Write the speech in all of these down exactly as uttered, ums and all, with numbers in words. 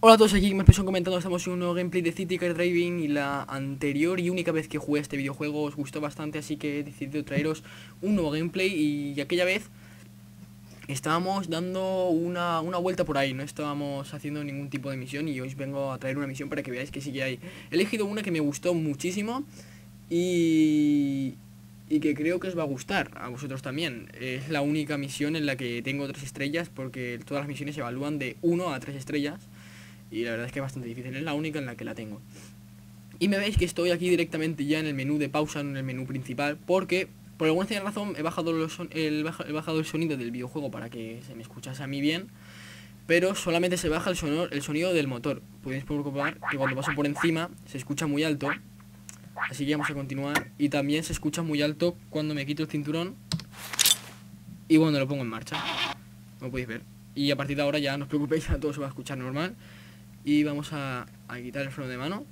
Hola a todos, aquí me empezó comentando, estamos en un nuevo gameplay de City Skydiving y la anterior y única vez que jugué este videojuego os gustó bastante, así que he decidido traeros un nuevo gameplay y aquella vez estábamos dando una, una vuelta por ahí, no estábamos haciendo ningún tipo de misión y hoy os vengo a traer una misión para que veáis que sí que hay. He elegido una que me gustó muchísimo y... y que creo que os va a gustar a vosotros también. Es la única misión en la que tengo tres estrellas porque todas las misiones se evalúan de uno a tres estrellas. Y la verdad es que es bastante difícil, es la única en la que la tengo. Y me veis que estoy aquí directamente ya en el menú de pausa, en el menú principal, porque por alguna extraña razón he bajado, los son el, he bajado el sonido del videojuego para que se me escuchase a mí bien, pero solamente se baja el, sonor, el sonido del motor. Podéis comprobar que cuando paso por encima se escucha muy alto, así que vamos a continuar. Y también se escucha muy alto cuando me quito el cinturón y cuando lo pongo en marcha, como podéis ver. Y a partir de ahora ya no os preocupéis, a todo se va a escuchar normal. Y vamos a, a quitar el freno de mano.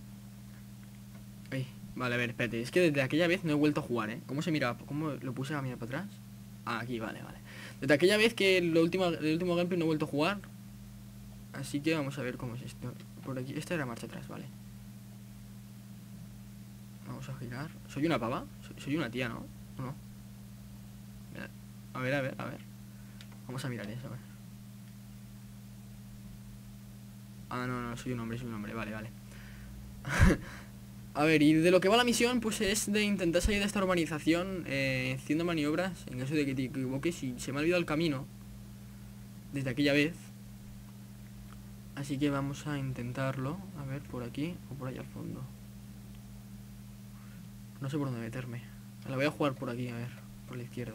Ay, vale, a ver, espérate. Es que desde aquella vez no he vuelto a jugar, ¿eh? ¿Cómo se mira? ¿Cómo lo puse a mirar para atrás? Ah, aquí, vale, vale. Desde aquella vez que el último, el último gameplay no he vuelto a jugar. Así que vamos a ver cómo es esto. Por aquí, esta era marcha atrás, vale. Vamos a girar. ¿Soy una pava? Soy, soy una tía, ¿no? ¿O no? A ver, a ver, a ver. Vamos a mirar eso, a ver. Ah, no, no, soy un hombre, soy un hombre, vale, vale. A ver, y de lo que va la misión, pues es de intentar salir de esta urbanización eh, haciendo maniobras, en caso de que te equivoques y se me ha olvidado el camino desde aquella vez. Así que vamos a intentarlo, a ver, por aquí o por allá al fondo. No sé por dónde meterme. La voy a jugar por aquí, a ver, por la izquierda.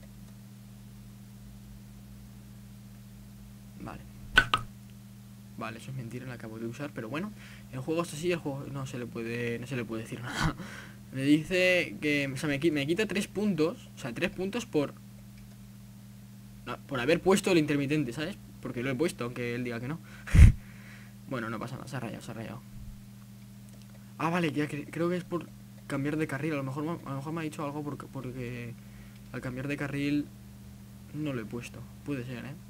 Vale. Vale, eso es mentira, la acabo de usar, pero bueno, el juego está así, el juego no se le puede, no se le puede decir nada. Me dice que, o sea, me, me quita tres puntos, o sea, tres puntos por no, por haber puesto el intermitente, ¿sabes? Porque lo he puesto, aunque él diga que no. Bueno, no pasa nada, se ha rayado, se ha rayado. Ah, vale, ya que, creo que es por cambiar de carril, a lo mejor, a lo mejor me ha dicho algo porque, porque al cambiar de carril no lo he puesto, puede ser, ¿eh?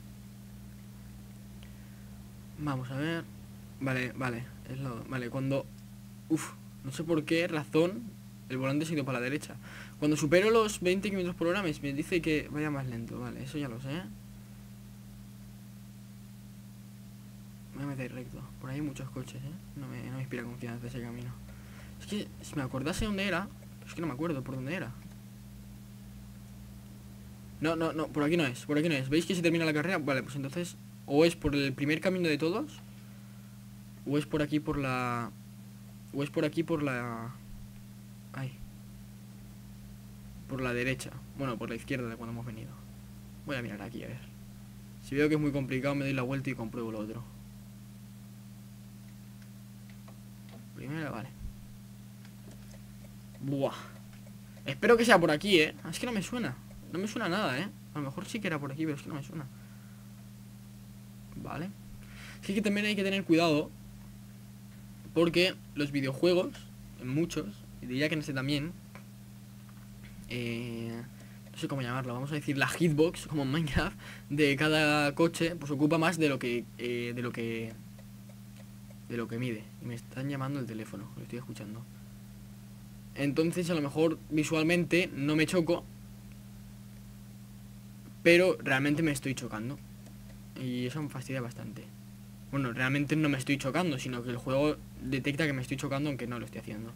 Vamos a ver. Vale, vale, es lo, vale, cuando... Uf, no sé por qué razón el volante se ha ido para la derecha. Cuando supero los veinte kilómetros por hora me, me dice que vaya más lento. Vale, eso ya lo sé. Me voy a meter recto. Por ahí hay muchos coches, ¿eh? No me, no me inspira confianza ese camino. Es que si me acordase dónde era... Es que no me acuerdo por dónde era. No, no, no, por aquí no es, por aquí no es. ¿Veis que se termina la carrera? Vale, pues entonces... O es por el primer camino de todos, o es por aquí por la... O es por aquí por la... Ay. Por la derecha. Bueno, por la izquierda de cuando hemos venido. Voy a mirar aquí, a ver. Si veo que es muy complicado me doy la vuelta y compruebo lo otro. Primero, vale. Buah. Espero que sea por aquí, eh. Es que no me suena. No me suena nada, eh. A lo mejor sí que era por aquí, pero es que no me suena. Vale. Sí que también hay que tener cuidado, porque los videojuegos, en muchos, y diría que en este también, eh, no sé cómo llamarlo, vamos a decir la hitbox, como en Minecraft, de cada coche, pues ocupa más de lo que, eh, de lo que, de lo que mide. Y me están llamando el teléfono, lo estoy escuchando. Entonces a lo mejor visualmente no me choco, pero realmente me estoy chocando. Y eso me fastidia bastante. Bueno, realmente no me estoy chocando, sino que el juego detecta que me estoy chocando aunque no lo estoy haciendo.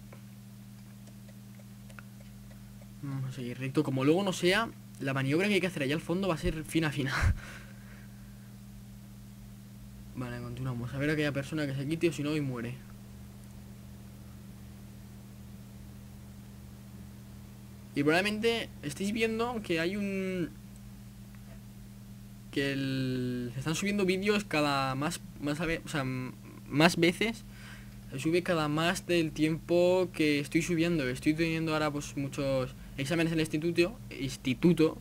Vamos a seguir recto. Como luego no sea, la maniobra que hay que hacer allá al fondo va a ser fina fina. Vale, continuamos. A ver a aquella persona que se quite o si no y muere. Y probablemente estéis viendo que hay un... Que el... se están subiendo vídeos cada más... más a ver, o sea, más veces. Se sube cada más del tiempo que estoy subiendo. Estoy teniendo ahora pues muchos exámenes en el instituto. Instituto.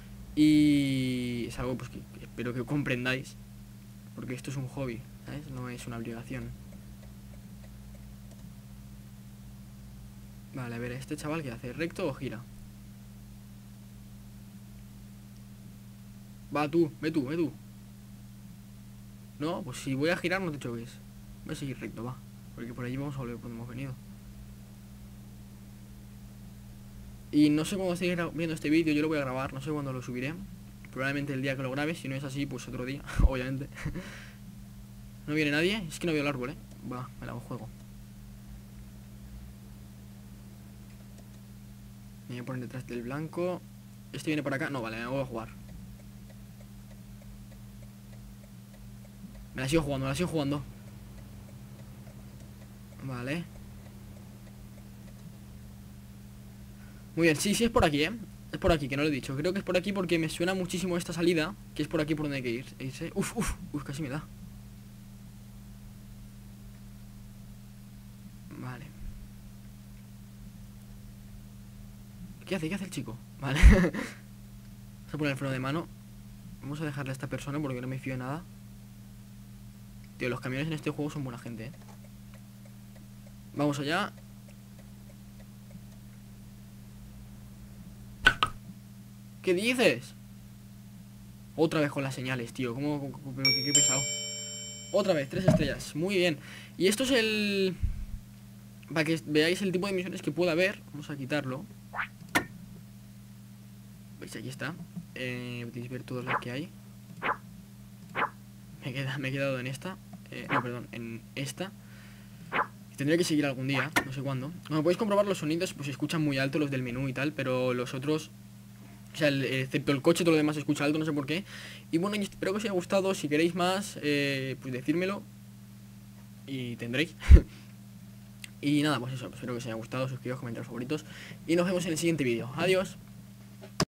Y es algo pues que espero que comprendáis. Porque esto es un hobby, ¿sabes? No es una obligación. Vale, a ver, ¿este chaval qué hace? ¿Recto o gira? Va tú, ve tú, ve tú. No, pues si voy a girar no te choques. Voy a seguir recto, va. Porque por allí vamos a volver por donde hemos venido. Y no sé cuándo estéis viendo este vídeo, yo lo voy a grabar, no sé cuándo lo subiré. Probablemente el día que lo grabe, si no es así, pues otro día, obviamente. No viene nadie, es que no veo el árbol, eh. Va, me la juego. Me voy a poner detrás del blanco. Este viene por acá, no, vale, me voy a jugar. Me la sigo jugando, me la sigo jugando. Vale. Muy bien, sí, sí, es por aquí, eh. Es por aquí, que no lo he dicho. Creo que es por aquí porque me suena muchísimo esta salida. Que es por aquí por donde hay que ir. Irse. Uf, uf, uf, casi me da. Vale. ¿Qué hace? ¿Qué hace el chico? Vale. Vamos a poner el freno de mano. Vamos a dejarle a esta persona porque no me fío de nada. Tío, los camiones en este juego son buena gente, eh. Vamos allá. ¿Qué dices? Otra vez con las señales, tío. ¿Cómo? cómo, cómo qué, qué pesado. Otra vez, tres estrellas. Muy bien. Y esto es el... Para que veáis el tipo de misiones que puede haber. Vamos a quitarlo. ¿Veis? Aquí está. Eh, podéis ver todas las que hay. Me, queda, me he quedado en esta. Eh, no, perdón, en esta. Tendría que seguir algún día, no sé cuándo. Como podéis comprobar, los sonidos pues se escuchan muy alto, los del menú y tal. Pero los otros... O sea, el, excepto el coche, todo lo demás se escucha alto, no sé por qué. Y bueno, espero que os haya gustado. Si queréis más, eh, pues decírmelo. Y tendréis. Y nada, pues eso, espero que os haya gustado. Suscribiros, comentarios favoritos. Y nos vemos en el siguiente vídeo. Adiós.